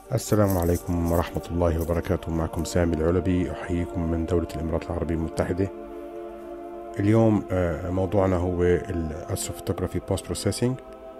السلام عليكم ورحمة الله وبركاته. معكم سامي العلبي، أحييكم من دولة الإمارات العربية المتحدة. اليوم موضوعنا هو الأستروفوتوغرافي بوست بروسيسنج،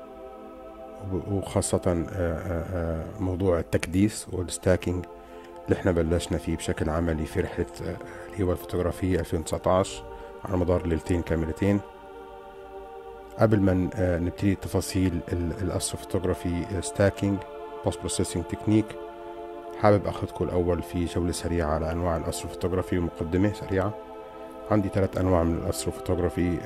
وخاصة موضوع التكديس والستاكينج اللي احنا بلشنا فيه بشكل عملي في رحلة اللي هو الفوتوغرافية 2019 على مدار ليلتين كاملتين. قبل ما نبتدي تفاصيل الأستروفوتوغرافي ستاكينج بوست بروسيسنج تكنيك، حابب أخذكم الأول في جولة سريعة على أنواع الأستروفوتوغرافي ومقدمة سريعة. عندي 3 أنواع من الأستروفوتوغرافي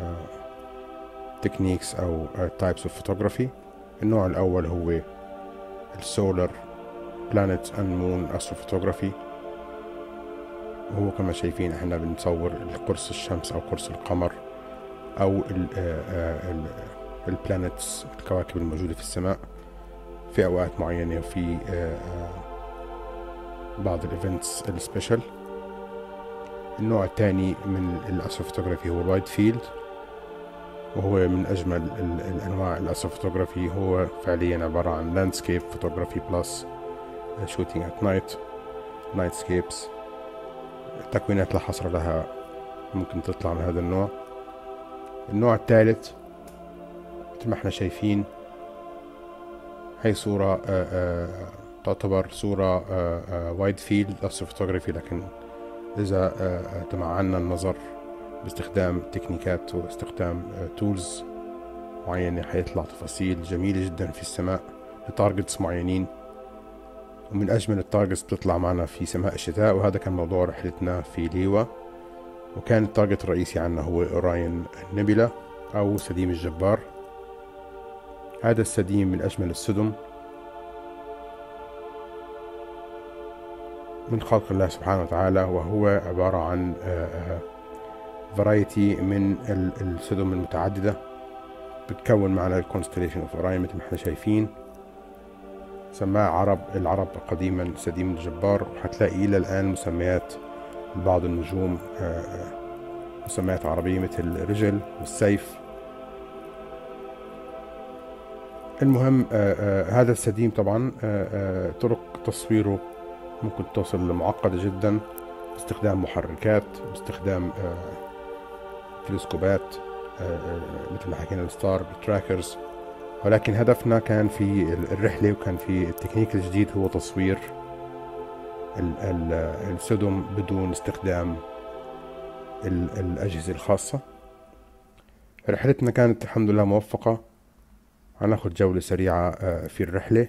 تكنيكس أو تايبس اوف فوتوغرافي. النوع الأول هو السولار بلانيت اند مون أستروفوتوغرافي، وهو كما شايفين احنا بنصور قرص الشمس أو قرص القمر أو البلانيتس، الكواكب الموجودة في السماء في أوقات معينة وفي بعض الايفنتس السبيشال. النوع الثاني من الأستروفوتوغرافي هو الوايد فيلد، وهو من أجمل الأنواع الأستروفوتوغرافي. هو فعليا عبارة عن لاندسكيب فوتوغرافي بلس شوتينج ات نايت، نايتسكيبس. تكوينات لا حصر لها ممكن تطلع من هذا النوع. النوع الثالث مثل ما احنا شايفين، هي صورة تعتبر صورة وايد فيلد أستروفوتوغرافي، لكن إذا تمعنا النظر باستخدام تكنيكات واستخدام تولز معينة حيطلع تفاصيل جميلة جدا في السماء لتارجتس معينين. ومن أجمل التارجتس بتطلع معنا في سماء الشتاء، وهذا كان موضوع رحلتنا في ليوا. وكان التارجت الرئيسي عنا هو أوراين نيبولا أو سديم الجبار. هذا السديم من أجمل السدم من خلق الله سبحانه وتعالى، وهو عبارة عن فرايتي من السدم المتعددة بتكون معنا الكونستليشن اوف اوراين مثل ما احنا شايفين. سماه العرب قديما سديم الجبار، وحتلاقي إلى الآن مسميات بعض النجوم مسميات عربية مثل الرجل والسيف. المهم هذا السديم طبعا طرق تصويره ممكن توصل لمعقدة جدا باستخدام محركات، باستخدام تلسكوبات مثل ما حكينا الستار تراكرز. ولكن هدفنا كان في الرحلة وكان في التكنيك الجديد هو تصوير السدم بدون استخدام الأجهزة الخاصة. رحلتنا كانت الحمد لله موفقة. هناخد جولة سريعة في الرحلة.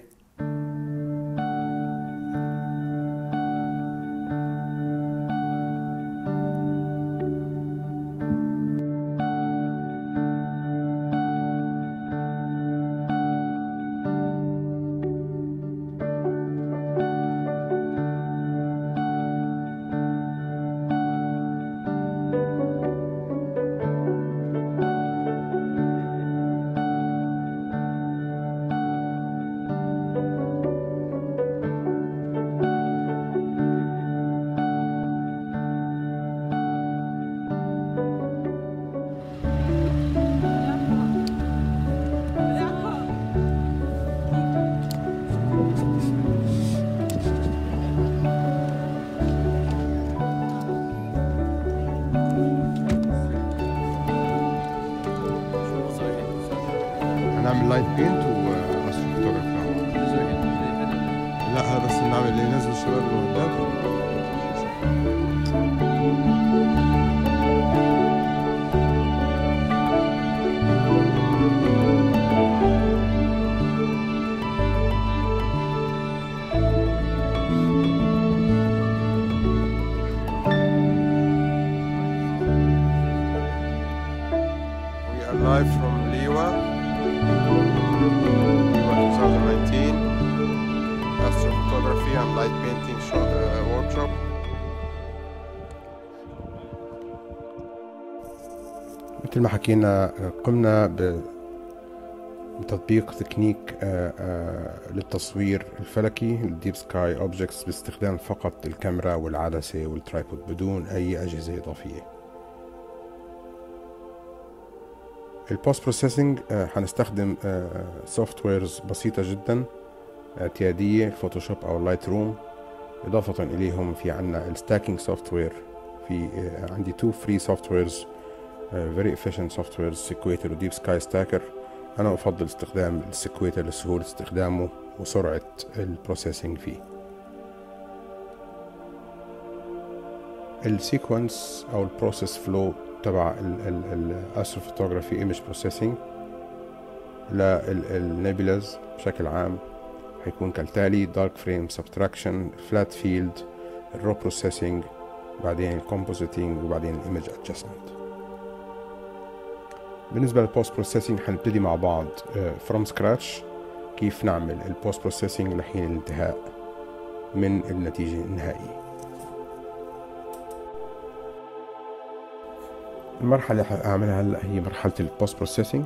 هنعمل لايف بينت واستروفوتوغرافي. لا هذا بس نعمل اللي ينزل الشباب المعدات. We are live from Liwa 2019 Astrophotography and Light Painting Workshop. مثل ما حكينا قمنا بتطبيق تكنيك للتصوير الفلكي الديب سكاي اوبجكتس باستخدام فقط الكاميرا والعدسة والترايبود بدون أي أجهزة إضافية. البوست بروسيسنج هنستخدم سوفت ويرز بسيطة جدا اعتيادية، الفوتوشوب أو اللايت روم. إضافة إليهم في عنا الستاكينج سوفت وير. في عندي 2 فري سوفت ويرز very efficient softwares، سيكويتر وديب سكاي ستاكر. أنا أفضل استخدام السيكويتر لسهولة استخدامه وسرعة البروسيسنج فيه. السيكونس أو البروسيس فلو تبع الأستروفوتوغرافي ايمج بروسيسنج للنيبولاز بشكل عام هيكون كالتالي: دارك فريم سبتراكشن، فلات فيلد، الرو بروسيسنج، بعدين الكومبوزيتنج، وبعدين الايمج ادجستمنت. بالنسبة للبوست بروسيسنج هنبتدي مع بعض فروم سكراتش كيف نعمل البوست بروسيسنج لحين الانتهاء من النتيجة النهائية. المرحلة اللي هعملها هلا هي مرحلة البوست بروسيسنج،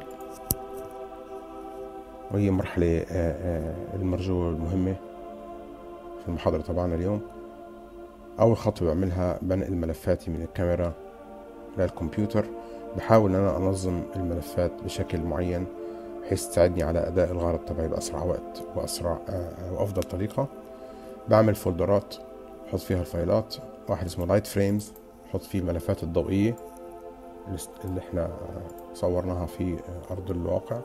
وهي مرحلة المرجوة والمهمة في المحاضرة تبعنا اليوم. أول خطوة بعملها بنقل ملفاتي من الكاميرا للكمبيوتر. بحاول أن أنا أنظم الملفات بشكل معين بحيث تساعدني على أداء الغرض تبعي بأسرع وقت وأسرع وأفضل طريقة. بعمل فولدرات بحط فيها الفايلات، واحد اسمه لايت فريمز بحط فيه الملفات الضوئية اللي احنا صورناها في أرض الواقع.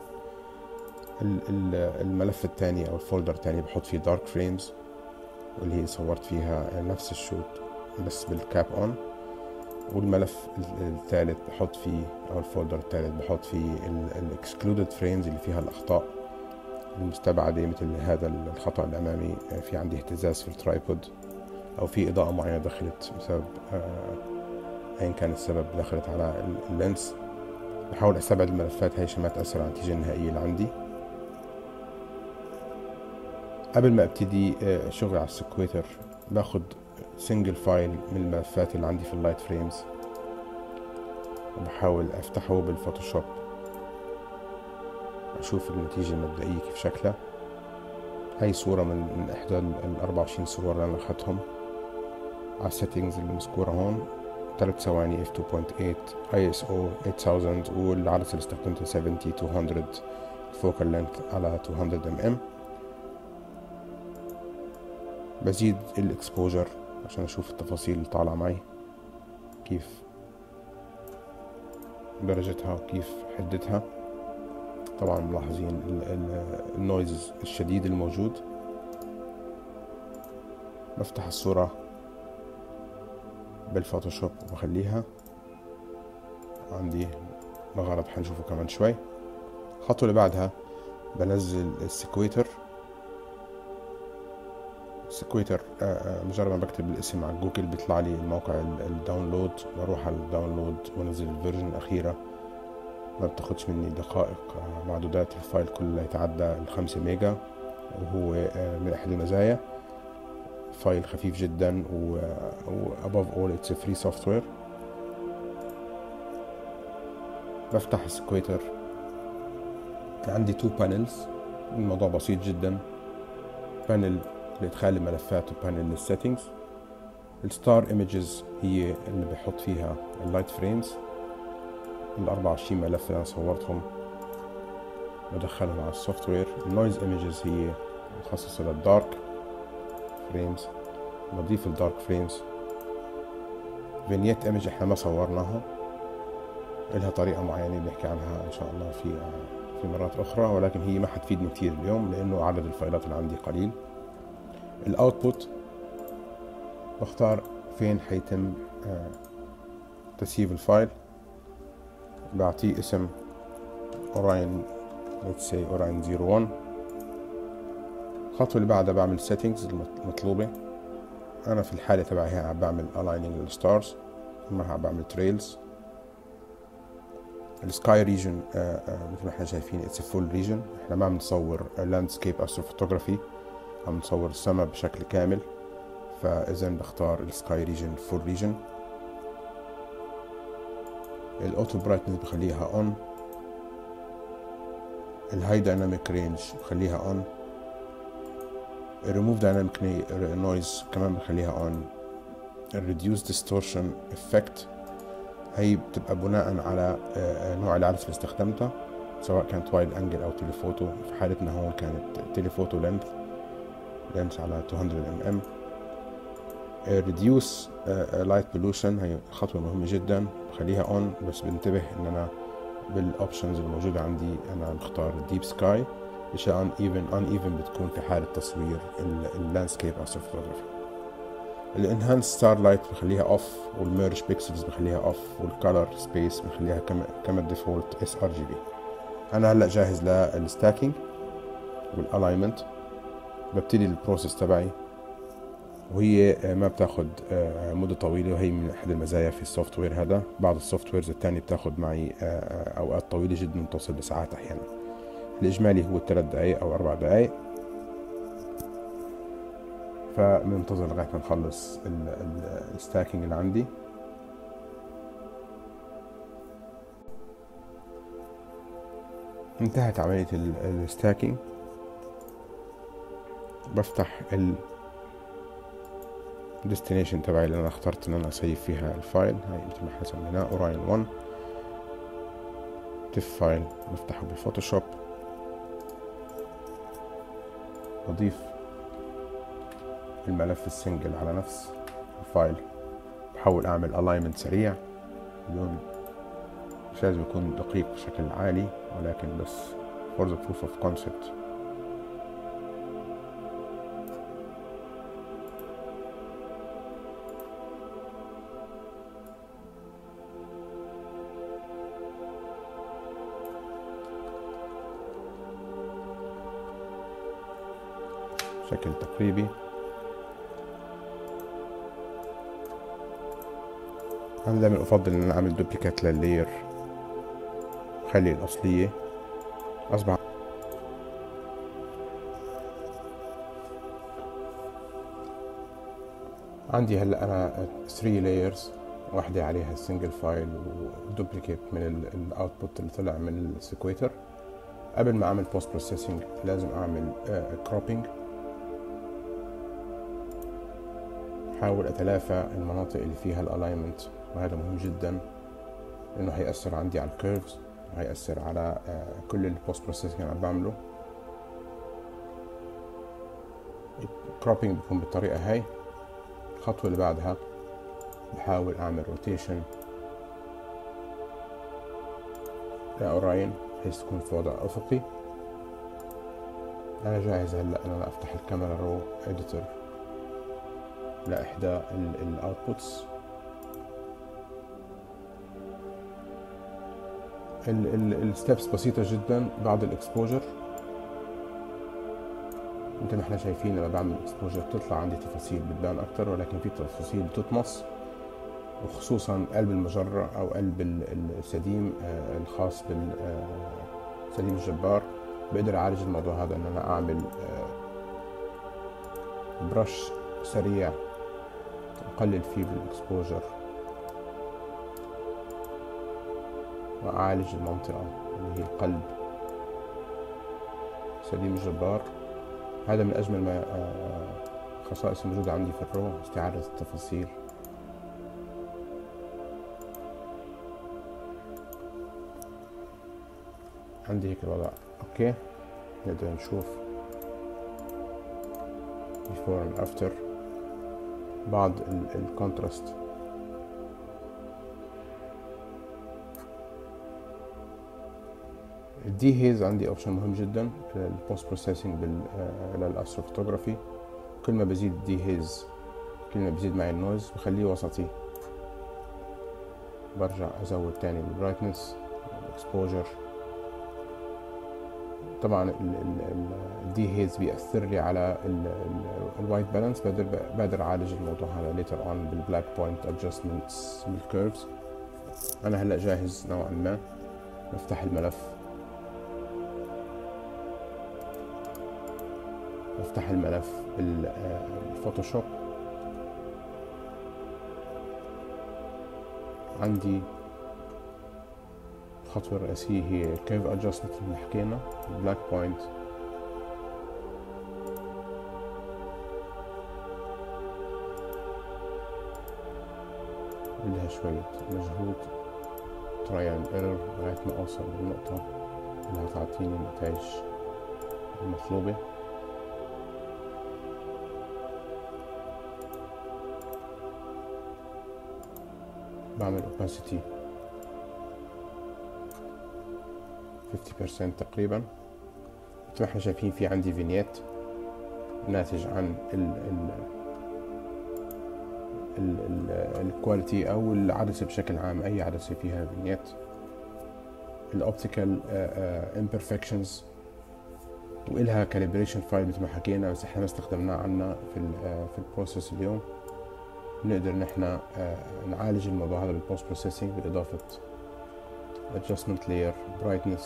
الملف الثاني أو الفولدر الثاني بحط فيه دارك فريمز واللي هي صورت فيها نفس الشوت بس بالكاب اون. والملف الثالث بحط فيه او الفولدر الثالث بحط فيه الاكسكلودد فريمز اللي فيها الاخطاء المستبعدة، مثل هذا الخطأ الامامي في عندي اهتزاز في الترايبود او في اضاءة معينة دخلت بسبب ايا كان السبب دخلت على اللينس. بحاول استبعد الملفات هاي عشان ما تأثر على النتيجة النهائية اللي عندي. قبل ما ابتدي شغل على السكويتر باخد سنجل فايل من الملفات اللي عندي في اللايت فريمز وبحاول افتحه بالفوتوشوب اشوف النتيجة المبدئية كيف شكلها. هاي صورة من احدى ال 24 صور اللي انا اخدتهم على السيتنجز المذكورة هون. 3 ثواني f2.8 ISO 8000 والعدسة اللي استخدمتها 70-200 فوكال لينث على 200 mm. بزيد الاكسبوجر عشان اشوف التفاصيل اللي طالعة معي كيف درجتها وكيف حدتها. طبعا ملاحظين النويز الشديد الموجود. بفتح الصورة بالفوتوشوب وبخليها عندي لغرض حنشوفه كمان شوي. الخطوة اللي بعدها بنزل السكويتر. مجرد ما بكتب الاسم على جوجل بيطلع لي الموقع الداونلود، بروح على الداونلود وانزل الفيرجن الأخيرة. ما بتاخدش مني دقائق معدودات. الفايل كله يتعدى 5 ميجا وهو من أحد المزايا. فايل خفيف جدا و above all it's a free software. بفتح السكويتر. عندي 2 panels. الموضوع بسيط جدا. بانل لإدخال الملفات وبانل للسيتنجز. الستار ايمجز هي اللي بحط فيها اللايت فريمز. ال 24 ملف اللي انا صورتهم بدخلهم على السوفت وير. النويز ايمجز هي مخصصة للدارك فريمز، بضيف الدارك فريمز. فينيت ايمج احنا ما صورناها، لها طريقة معينة بنحكي عنها ان شاء الله في مرات اخرى، ولكن هي ما حتفيدني كتير اليوم لانه عدد الفايلات اللي عندي قليل. الاوتبوت بختار فين حيتم تسييف الفايل. بعطيه اسم اوراين، let's say اوراين 01. الخطوة اللي بعدها بعمل settings المطلوبة. انا في الحالة تبعي هي عم بعمل aligning للستارز، ما عم بعمل trails. السكاي ريجن مثل ما احنا شايفين it's a full region. احنا ما عم نصور landscape astrophotography، عم نصور السماء بشكل كامل، فاذا بختار السكاي ريجن فول ريجن. الاوتو برايتنس بخليها اون. الهاي دايناميك رينج بخليها اون. الريموف دايناميك نويز كمان بخليها اون. الريديوس ديستورشن افكت هي بتبقى بناء على نوع العدسة اللي استخدمتها، سواء كانت وايد انجل او تيليفوتو. في حالتنا هون كانت تيليفوتو لينث، لينس على 200 mm. reduce light pollution، هي خطوة مهمة جدا، بخليها on، بس بنتبه ان انا بالاوبشنز الموجودة عندي انا مختار ديب سكاي، اشياء uneven بتكون في حالة تصوير اللاندسكيب استروفوتوغرافي. الانهانس ستار لايت بخليها اوف، والميرج بيكسلز بخليها اوف، والكالر سبيس بخليها كما الديفولت sRGB. انا هلا جاهز للستاكينج والالاينمنت. ببتدي البروسيس تبعي، وهي ما بتاخد مدة طويلة، وهي من أحد المزايا في السوفت وير هذا. بعض السوفت ويرز التانية بتاخد معي أوقات طويلة جدا، توصل لساعات أحيانا. الإجمالي هو 3 دقايق أو 4 دقايق. فبننتظر لغاية ما نخلص الستاكينج اللي عندي. انتهت عملية الستاكينج. بفتح الديستنيشن تبعي اللي انا اخترت ان انا اسيف فيها الفايل، هاي مثل ما احنا سميناه اوراين 1 تف فايل. بفتحه بالفوتوشوب، بضيف الملف السنجل على نفس الفايل، بحاول اعمل الاينمنت سريع بدون، مش لازم يكون دقيق بشكل عالي، ولكن بس for the proof of concept. بشكل تقريبي. أنا دايما أفضل إن أنا أعمل دوبليكات لللاير، خلي الأصلية. أصبح عندي هلا أنا 3 لايرز، واحدة عليها السنجل فايل ودوبليكيت من الأوتبوت اللي طلع من السيكويتر. قبل ما أعمل بوست بروسيسنج لازم أعمل كروبينج، حاول أتلافى المناطق اللي فيها الألاينمنت، وهذا مهم جدا لأنه هيأثر عندي على الكيرفز، وهيأثر على كل البوست بروسيسنج اللي عم بعمله. الكروبينج بيكون بالطريقة هاي. الخطوة اللي بعدها بحاول أعمل روتيشن لأوراين بحيث تكون في وضع أفقي. أنا جاهز هلأ أن أنا أفتح الكاميرا رو إديتور لإحدى الأوتبوتس. الستبس بسيطة جدا بعد الإكسبوجر. مثل ما احنا شايفين لما بعمل إكسبوجر بتطلع عندي تفاصيل بتبان أكتر، ولكن في تفاصيل بتطمس، وخصوصا قلب المجرة أو قلب السديم الخاص بالسديم الجبار. بقدر أعالج الموضوع هذا إن أنا أعمل برش سريع أقلل فيه بالإكسبوجر، وأعالج المنطقة اللي هي قلب سديم الجبار. هذا من أجمل ما خصائص الموجودة عندي في الرو، استعادة التفاصيل. عندي هيك الوضع اوكي. نقدر نشوف before and after بعض الكونتراست. الدي هيز عندي اوبشن مهم جدا للبوست بروسيسنج للاستروفوتوغرافي. كل ما بزيد الدي هيز كل ما بزيد معي النويز، بخليه وسطي. برجع ازود تاني البرايتنس الاكسبوجر. طبعا الدي هيز بيأثر لي على الوايت بالانس. بقدر اعالج الموضوع هذا ليتر اون بالبلاك بوينت ادجستمنتس بالكيرفز. انا هلا جاهز نوعا ما. نفتح الملف، افتح الملف الفوتوشوب. عندي الخطوة الرئيسية هي كيرف ادجستمنت اللي حكينا، البلاك بوينت. بدها شوية مجهود، تراي اند ايرور لغاية ما اوصل للنقطة اللي هتعطيني النتائج المطلوبة. بعمل opacity 50% تقريبا. مثل ما احنا شايفين في عندي فينيت ناتج عن الكواليتي او العدسة بشكل عام، اي عدسة فيها فينيت. الاوبتيكال imperfections وإلها calibration فايل مثل ما حكينا، بس احنا ما استخدمناه عنا في البروسيس اليوم. نقدر نحن نعالج الموضوع هذا بالبوست بروسيسنج بإضافة adjustment layer brightness.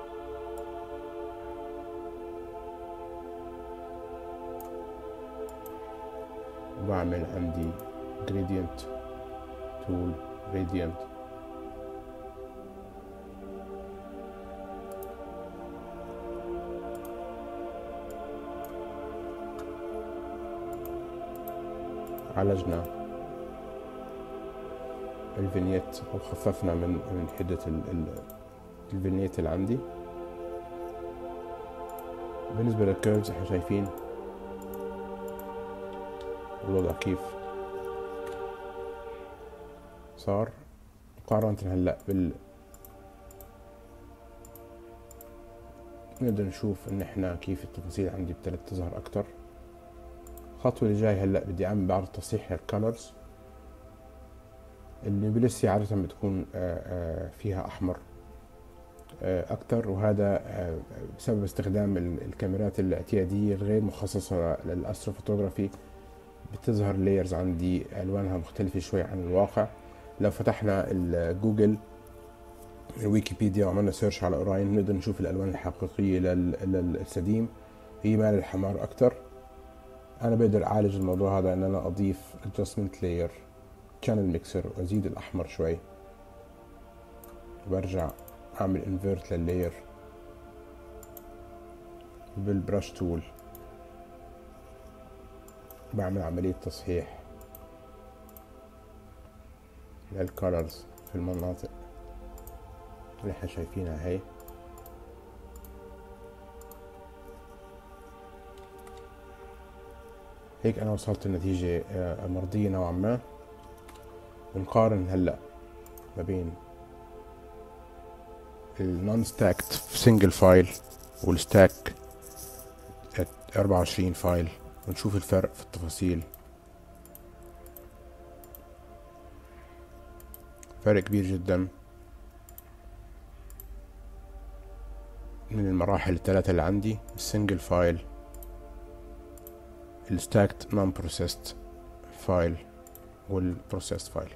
وبعمل عندي gradient tool gradient عالجنا الفينيت او خففنا من حدة الفينيت اللي عندي. بالنسبة للكيرفز احنا شايفين الوضع كيف صار مقارنة هلا نقدر نشوف ان احنا كيف التفاصيل عندي ابتدت تظهر اكتر. الخطوة اللي جاي هلا بدي اعمل بعض تصحيح للكالرز. النيبلسي عادة بتكون فيها احمر اكتر، وهذا بسبب استخدام الكاميرات الاعتيادية الغير مخصصة للاستروفوتوغرافي. بتظهر لايرز عندي الوانها مختلفة شوي عن الواقع. لو فتحنا الجوجل الويكيبيديا وعملنا سيرش على اوراين نقدر نشوف الالوان الحقيقية للسديم هي مال الحمار اكتر. انا بقدر اعالج الموضوع هذا ان انا اضيف adjustment layer channel mixer وازيد الاحمر شوي، وبرجع اعمل invert لللاير بالبرش تول. بعمل عملية تصحيح للكولرز في المناطق اللي احنا شايفينها هي. هيك انا وصلت لنتيجة مرضية نوعا ما. بنقارن هلا ما بين النون ستاكت سنجل فايل والستاك 24 فايل ونشوف الفرق في التفاصيل. فرق كبير جدا من المراحل الثلاثة اللي عندي: السنجل فايل، الستاكت نون بروسيسد فايل، والبروسيسد فايل.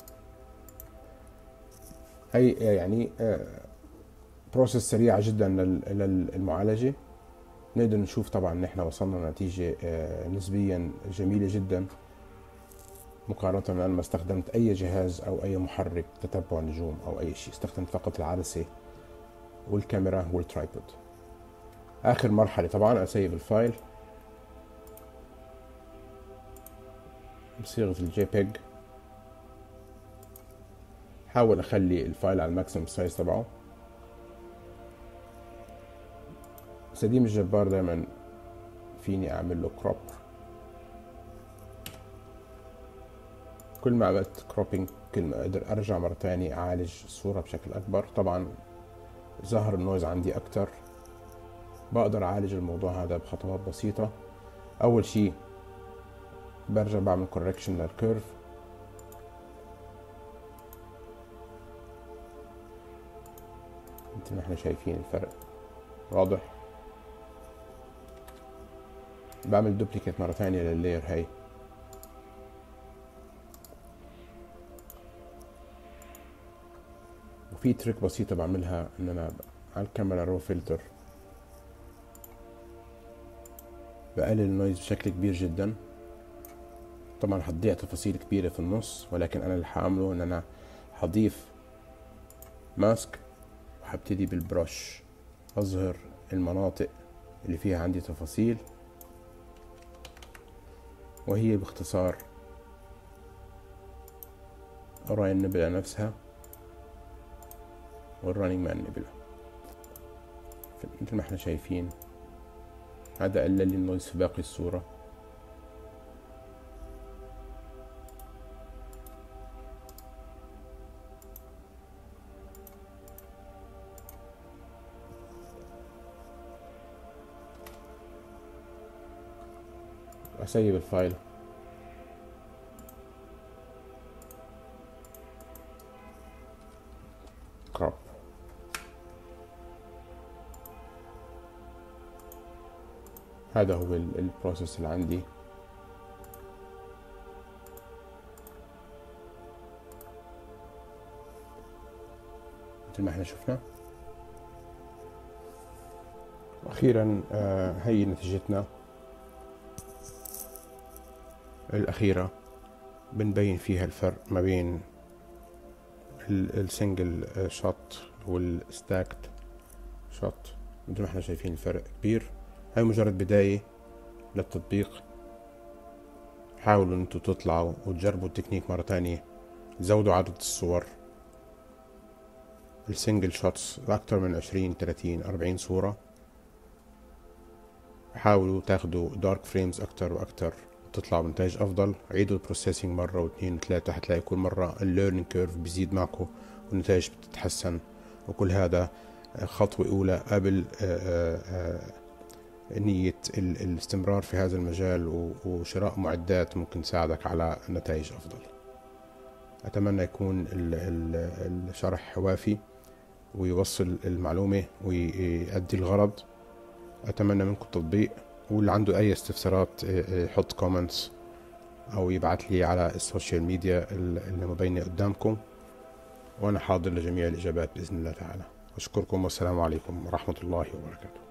هي يعني بروسيس سريعة جدا للمعالجة. نقدر نشوف طبعا ان احنا وصلنا لنتيجة نسبيا جميلة جدا مقارنة ان انا ما استخدمت اي جهاز او اي محرك تتبع نجوم او اي شيء. استخدمت فقط العدسة والكاميرا والترايبود. اخر مرحلة طبعا اسيب الفايل بصيغة الجي بيج. حاول اخلي الفايل على الماكسيمم سايز تبعه. سديم الجبار دايما فيني اعمل له كروب. كل ما عملت كروبينج كل ما اقدر ارجع مرة تانية اعالج الصورة بشكل اكبر. طبعا ظهر النويز عندي اكتر. بقدر اعالج الموضوع هذا بخطوات بسيطة. اول شي برجع بعمل كوركشن للكيرف. مثل ما احنا شايفين الفرق واضح. بعمل دوبليكيت مرة ثانية لللاير هاي. وفي تريك بسيطة بعملها ان انا على الكاميرا رو فلتر بقلل النويز بشكل كبير جدا. طبعا هتضيع تفاصيل كبيرة في النص، ولكن انا اللي هعمله ان انا هضيف ماسك وهبتدي بالبرش اظهر المناطق اللي فيها عندي تفاصيل، وهي باختصار اوراين النبلة نفسها والرننج مع النبلة. مثل ما احنا شايفين هذا قلل لي النويز في باقي الصورة. اسيب الفايل. كروب. هذا هو البروسيس اللي عندي. مثل ما احنا شفنا. واخيرا هي نتيجتنا الاخيرة، بنبين فيها الفرق ما بين السنجل شوت والستاكت شوت. مثل ما احنا شايفين الفرق كبير. هاي مجرد بداية للتطبيق. حاولوا انتوا تطلعوا وتجربوا التكنيك مرة تانية، زودوا عدد الصور. السنجل شوتس أكتر من 20 30 40 صورة. حاولوا تاخدوا دارك فريمز أكتر وأكتر، تطلعوا بنتائج أفضل. عيدوا البروسيسنج مرة واثنين وثلاثة، حتلاقي كل مرة الليرنينج كيرف بيزيد معكم والنتائج بتتحسن. وكل هذا خطوة أولى قبل نية الاستمرار في هذا المجال وشراء معدات ممكن تساعدك على نتائج أفضل. أتمنى يكون الشرح وافي ويوصل المعلومة ويؤدي الغرض. أتمنى منكم التطبيق، واللي عنده أي استفسارات يحط كومنتس أو يبعث لي على السوشيال ميديا اللي مبينة قدامكم، وأنا حاضر لجميع الإجابات بإذن الله تعالى. أشكركم والسلام عليكم ورحمة الله وبركاته.